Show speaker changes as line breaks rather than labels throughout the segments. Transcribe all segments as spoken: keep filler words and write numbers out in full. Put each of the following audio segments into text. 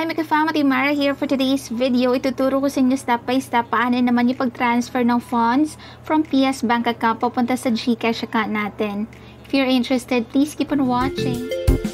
Hi mga family, Mara here for today's video. Ituturo ko sa inyo step by step paano naman yung pag-transfer ng funds from P S Bank account papunta sa GCash account natin. If you're interested, please keep on watching.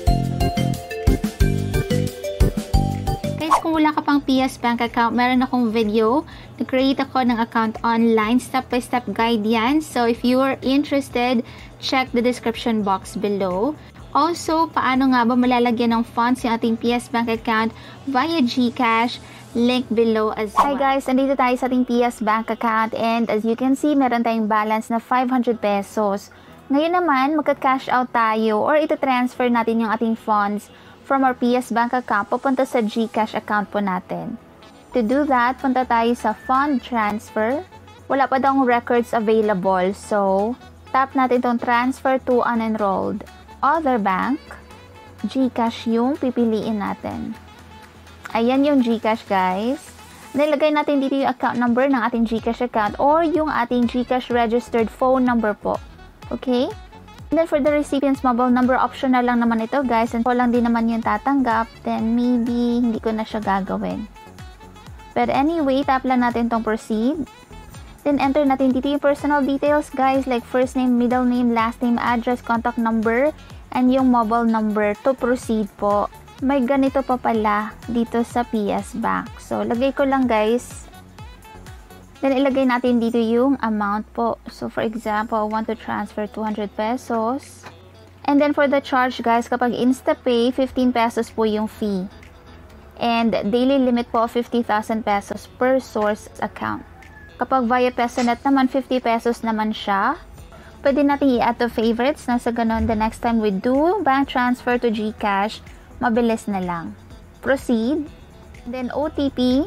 Guys, kung wala ka pang P S Bank account, meron akong video. Nag-create ako ng account online. Step by step guide yan. So if you are interested, check the description box below. Also, paano nga ba malalagyan ng funds yung ating P S Bank account via GCash? Link below as well. Hi guys, nandito tayo sa ating P S Bank account and as you can see, meron tayong balance na five hundred pesos. Ngayon naman, magka-cash out tayo or ita-transfer natin yung ating funds from our P S Bank account papunta sa GCash account po natin. To do that, punta tayo sa Fund Transfer. Wala pa daw records available, so tap natin itong Transfer to Unenrolled. Other bank, GCash yung pipiliin natin. Ayan yung GCash guys. Nilagay natin dito yung account number ng ating GCash account or yung ating GCash registered phone number po. Okay? And then for the recipient's mobile number, optional lang naman ito guys. And ko lang din naman yung tatanggap, then maybe hindi ko na siya gagawin. But anyway, tap lang natin tong proceed. Then enter natin dito yung personal details guys, like first name, middle name, last name, address, contact number, and yung mobile number to proceed po. May ganito pa pala dito sa P S Bank. So lagay ko lang guys. Then ilagay natin dito yung amount po. So for example, I want to transfer two hundred pesos. And then for the charge guys, kapag InstaPay, fifteen pesos po yung fee. And daily limit po fifty thousand pesos per source account. Kapag via PesoNet naman, fifty pesos naman siya. Pwede natin i-add to favorites na sa ganun, the next time we do bank transfer to GCash, mabilis na lang. Proceed. Then O T P.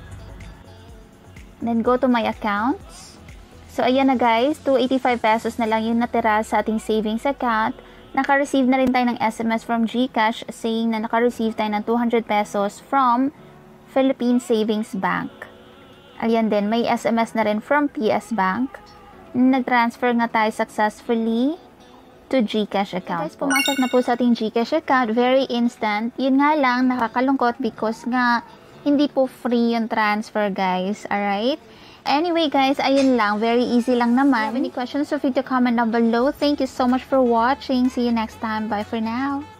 Then go to my accounts. So ayan na guys, two hundred eighty-five pesos na lang yung natira sa ating savings account. Naka-receive na rin tayo ng S M S from GCash saying na naka-receive tayo ng two hundred pesos from Philippine Savings Bank. Ayan din, may S M S na rin from P S Bank. Nag-transfer nga tayo successfully to GCash account. Guys, pumasok na po sa ating GCash account. Very instant. Yun nga lang, nakakalungkot because nga, hindi po free yung transfer guys. Alright? Anyway guys, ayun lang. Very easy lang naman. If you have any questions, so feel free to comment down below. Thank you so much for watching. See you next time. Bye for now.